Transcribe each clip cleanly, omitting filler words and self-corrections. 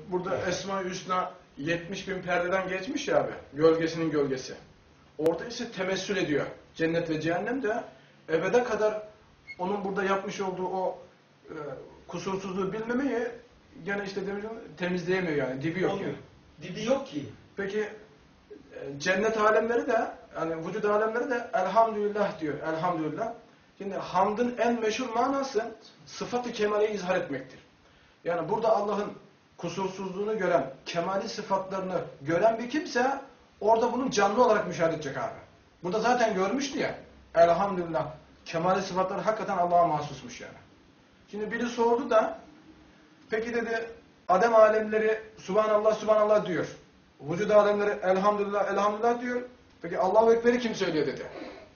burada Esma-i Hüsna 70 bin perdeden geçmiş ya abi. Gölgesinin gölgesi. Orada ise temessül ediyor. Cennet ve cehennem de ebede kadar onun burada yapmış olduğu o kusursuzluğu bilmemeyi gene işte temizleyemiyor yani. Dibi yok yani. Dibi yok ki. Peki cennet alemleri de yani vücut alemleri de elhamdülillah diyor. Elhamdülillah. Şimdi hamdın en meşhur manası sıfat-ı kemaleyi izhar etmektir. Yani burada Allah'ın kusursuzluğunu gören, kemali sıfatlarını gören bir kimse orada bunu canlı olarak müşahede edecek abi. Burada zaten görmüştü ya. Elhamdülillah. Kemali sıfatlar hakikaten Allah'a mahsusmuş yani. Şimdi biri sordu da peki dedi Adem alemleri Subhanallah Subhanallah diyor. Vücud alemleri elhamdülillah elhamdülillah diyor. Peki Allahu Ekber'i kim söylüyor dedi.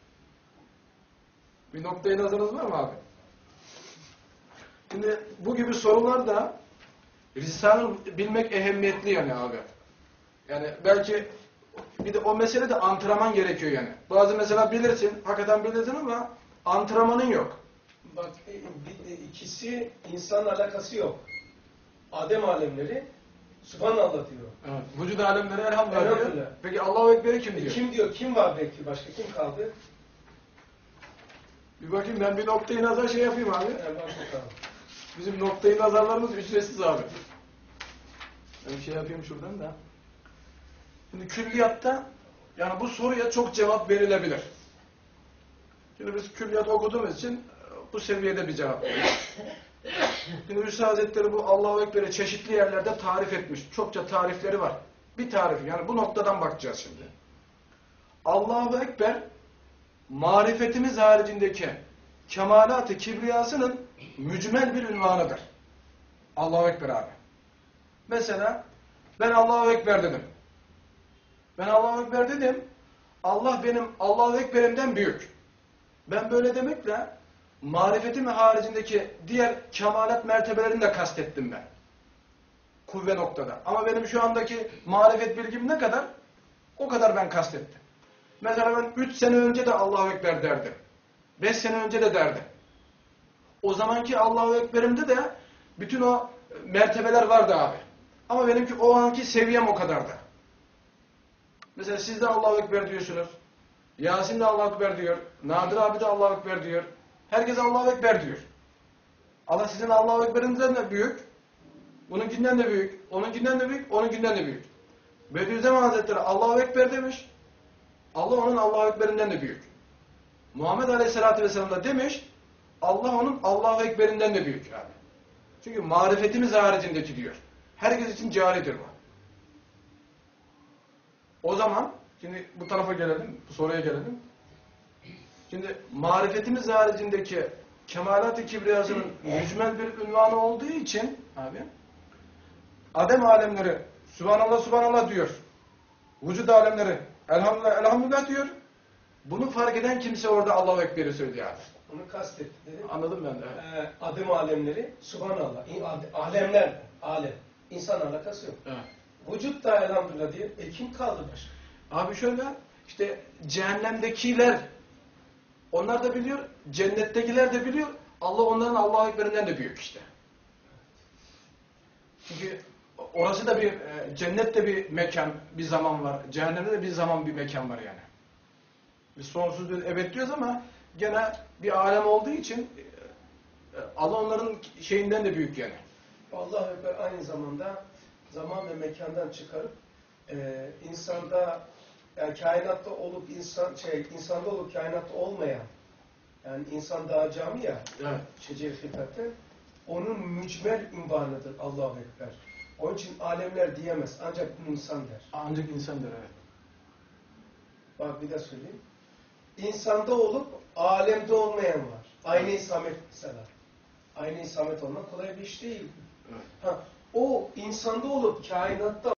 Bir noktaya nazarınız var mı abi? Şimdi bu gibi sorular da Risale'yi bilmek ehemmiyetli yani abi. Yani belki bir de o meselede antrenman gerekiyor yani. Bazı mesela bilirsin, hakikaten bilirsin ama antrenmanın yok. Bak ikisi insanla alakası yok. Adem alemleri Subhanallah diyor. Evet. Vücud alemleri elhamdülillah diyor. Peki Allahu Ekber'i kim diyor? Kim diyor? Kim var belki? Başka kim kaldı? Bir bakayım ben bir noktayı nazar şey yapayım abi. Bak bakalım. Bizim noktayı nazarlarımız ücretsiz abi. Ben bir şey yapayım şuradan da. Şimdi külliyatta yani bu soruya çok cevap verilebilir. Şimdi biz külliyat okuduğumuz için bu seviyede bir cevap veriyoruz. Şimdi Hüsnü Hazretleri bu Allahu Ekber'i çeşitli yerlerde tarif etmiş. Çokça tarifleri var. Bir tarif yani bu noktadan bakacağız şimdi. Allahu Ekber marifetimiz haricindeki kemalat-ı kibriyasının mücmel bir ünvanıdır. Allahu Ekber abi. Mesela ben Allahu Ekber dedim. Ben Allahu Ekber dedim. Allah benim Allahu Ekber'imden büyük. Ben böyle demekle marifetim haricindeki diğer kemalat mertebelerini de kastettim ben. Kuvve noktada. Ama benim şu andaki marifet bilgim ne kadar? O kadar ben kastettim. Mesela ben 3 sene önce de Allahu Ekber derdim. 5 sene önce de derdim. O zamanki Allahu Ekber'imde de bütün o mertebeler vardı abi. Ama benimki o anki seviyem o kadardı. Mesela siz de Allahu Ekber diyorsunuz. Yasin de Allahu Ekber diyor. Nadir abi de Allahu Ekber diyor. Herkes Allahu Ekber diyor. Allah sizin Allahu Ekber'inizden de büyük. Bununkinden de büyük. Onunkinden de büyük. Onunkinden de büyük. Bediüzzaman Hazretleri Allahu Ekber demiş. Allah onun Allahu Ekber'inden de büyük. Muhammed Aleyhisselatü Vesselam da demiş. Allah onun Allahu Ekber'inden de büyük yani. Çünkü marifetimiz haricindeki diyor. Herkes için caridir bu. O zaman şimdi bu tarafa gelelim, bu soruya gelelim. Şimdi marifetimiz haricindeki kemalat-ı kibriyasının mücmel bir ünvanı olduğu için abi Adem alemleri Subhanallah Subhanallah diyor. Vücud alemleri elhamdülillah elhamdülillah diyor. Bunu fark eden kimse orada Allahu Ekber'i söylüyor abi. Onu kastetti dedim. Anladım ben de. Evet. Adem alemleri Subhanallah. Alemler, alem. İnsan alakası yok. Evet. Vücut da elhamdülillah diyor. Kim kaldı başka? Abi şöyle işte cehennemdekiler onlar da biliyor, cennettekiler de biliyor. Allah onların Allahu Ekber'inden de büyük işte. Çünkü orası da bir cennette bir mekan, bir zaman var. Cehennemde de bir zaman bir mekan var yani. Biz sonsuz bir ebed diyoruz ama gene bir alem olduğu için Allah onların şeyinden de büyük yani. Allahu Ekber aynı zamanda zaman ve mekandan çıkarıp insanda yani kainatta olup insanda olup kainatta olmayan yani insan daha cami ya evet. Şeceri Hilkat'te onun mücmel ünvanıdır Allahu Ekber. Onun için alemler diyemez. Ancak insan der. Ancak insan der evet. Bak bir de söyleyeyim. İnsanda olup alemde olmayan var. Aynı İsamet mesela. Aynı İsamet olmak kolay bir iş değil. Evet. O insanda olup kainatta